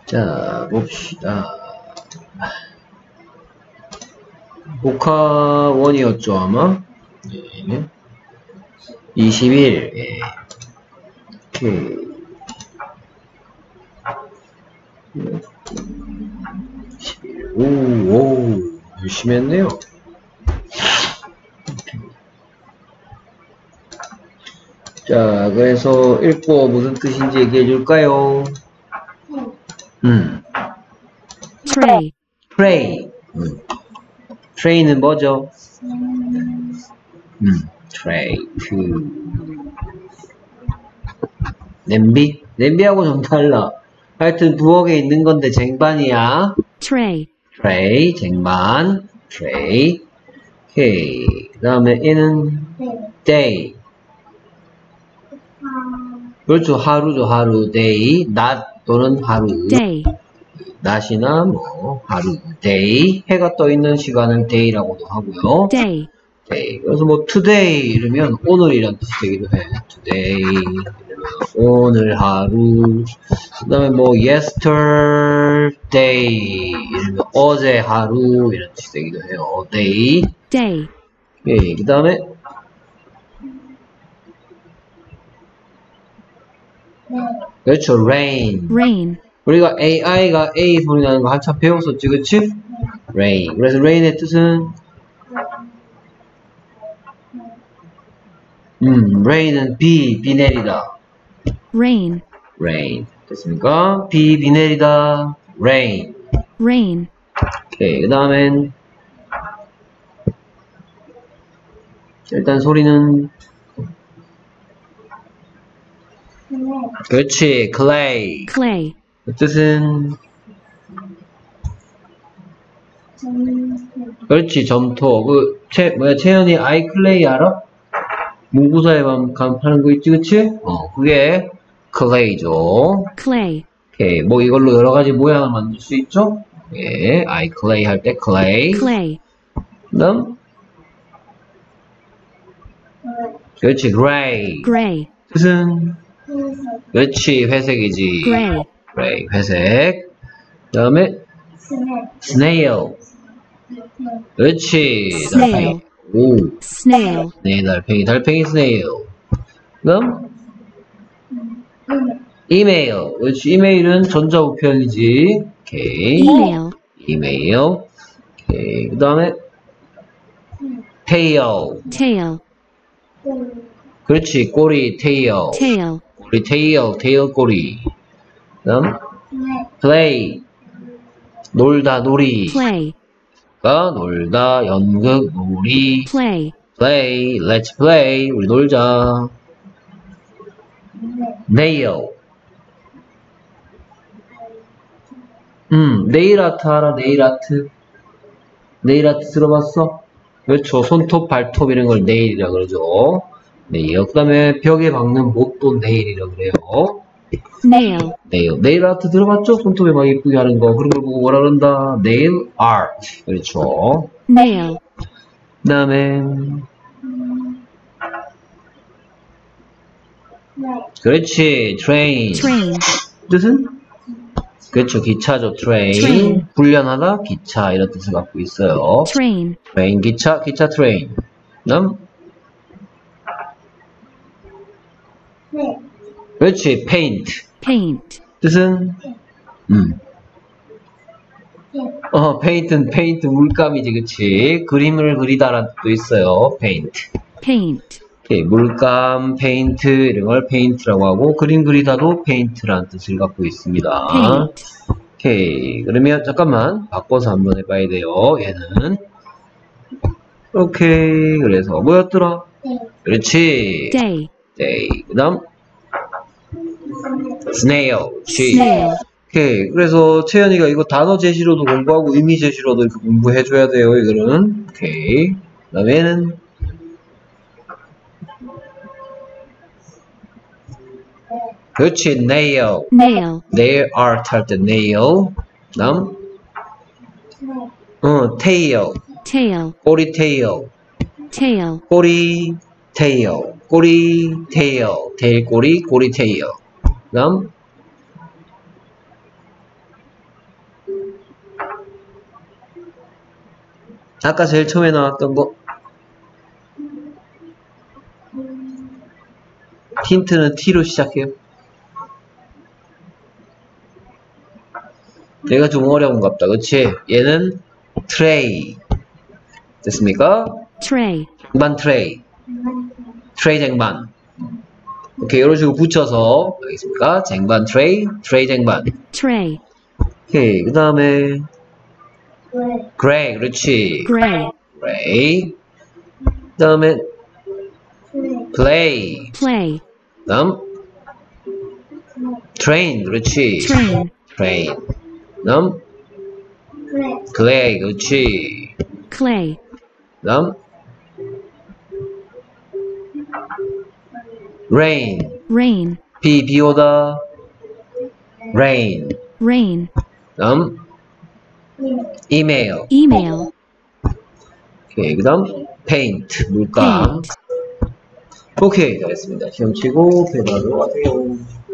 자, 봅시다. 복화원이었죠, 아마? 네. 21. 예. 오케이. 21. 오, 열심히 했네요. 자, 그래서 읽고 무슨 뜻인지 얘기해 줄까요? Pray. pray. pray는 뭐죠? tray. 냄비? 냄비하고 좀 달라. 하여튼 부엌에 있는 건데 쟁반이야. Tray. tray, 쟁반. tray. 오케이. 그 다음에 얘는 day. 그렇죠. 하루죠. 하루. day. 낮 또는 하루. Day. 낮이나 뭐 하루. day. 해가 떠 있는 시간을 day라고도 하고요. Day. day. 그래서 뭐 today 이러면 오늘이란 뜻이 되기도 해. today. 오늘 하루. 그 다음에 뭐 yesterday 이러면 어제 하루 이런 뜻이 되기도 해요. day. Day. 예, 그 다음에 그렇죠. rain. Rain. 우리가 AI가 A 소리 나는 거 한참 배웠었지, 그치? rain. 그래서 rain의 뜻은 rain은 비 내리다. Rain. rain. 됐습니까? 비 내리다. rain. Rain. 오케이. 그 다음엔 일단 소리는 그렇지. clay. Clay. 그 뜻은 그렇지. 점토. 채연이 I clay 알아? 문구사에 파는 거 있지, 그치? 그게 clay죠. Clay. 오케이. 뭐 이걸로 여러 가지 모양을 만들 수 있죠? 예. I clay 할 때 clay. Clay. 그다음 그렇지. gray. Gray. 뜻은 그렇지. 회색이지. Gray. gray. 회색. 그 다음에 snail. 그렇지. Snail. 오. Snail. 네, 달팽이 snail. 그 다음 email. 그렇지. 이메일은 전자우편이지. 오케이. Email. 이메일. 오케이. 그 다음에 tail. Tail. 그렇지. 꼬리 tail. Tail. 꼬리 tail 꼬리. 그 다음 play. 놀다 놀이. Play. 놀다 연극 놀이. Play. play. let's play. 우리 놀자. nail. 네일 아트 알아? 네일 아트. 네일 아트 들어봤어? 그렇죠. 손톱, 발톱 이런 걸 네일이라 그러죠. 네일. 그 다음에 벽에 박는 못도 네일이라 그래요. Nail. 네일 아트 들어봤죠? 손톱에 막 예쁘게 하는 거. 그런 걸 보고 뭐라 그런다? 네일 아트. 그렇죠. Nail. 그 다음에 그렇지. train. Train. 뜻은? 그렇죠. 기차죠. train. 훈련하다, 기차 이런 뜻을 갖고 있어요. Train. train, 기차 train. 그다음 그렇지. paint. Paint. 뜻은 paint 물감이지, 그치? 그림을 그리다라는 뜻도 있어요. paint. Paint. 오케이, 물감, 페인트 이런 걸 페인트라고 하고 그림 그리다도 페인트라는 뜻을 갖고 있습니다. Paint. 오케이, 그러면 잠깐만 바꿔서 한번 해봐야 돼요. 얘는 오케이. 그래서 뭐였더라? 그렇지. Day. day. 그다음 snail. Snail. 오케이. 그래서 채연이가 이거 단어 제시로도 공부하고 의미 제시로도 이렇게 공부해줘야 돼요. 이거는 오케이. 그다음에 얘는 그렇지. nail. Nail. nail art 할 때 nail. 다음 tail. Tail. 꼬리 tail. Tail. 꼬리 tail. 꼬리 tail. tail 꼬리 tail. 다음 아까 제일 처음에 나왔던 거. 힌트는 T로 시작해요. 얘가 좀 어려운갑다. 그치? 얘는 트레이. 됐습니까? tray, 쟁반 트레이. 트레이 쟁반. 오케이, 이런 식으로 붙여서, 알겠습니까? 쟁반 트레이, 트레이 쟁반. tray, 오케이, 그 다음에, 그레이, 그렇지. gray, 그레이. 그 다음에, 플레이. play, 그 다음, 트레인, 그렇지. train, 트레인. 그 다음, 클레이, 그렇지. clay, 그 다음, rain. rain, 비 오다. rain. rain, 그 다음, email. email, 오케이, 그 다음, paint. 물감. paint. 오케이, 잘했습니다. 시험 치고, 배달하도록 하세요.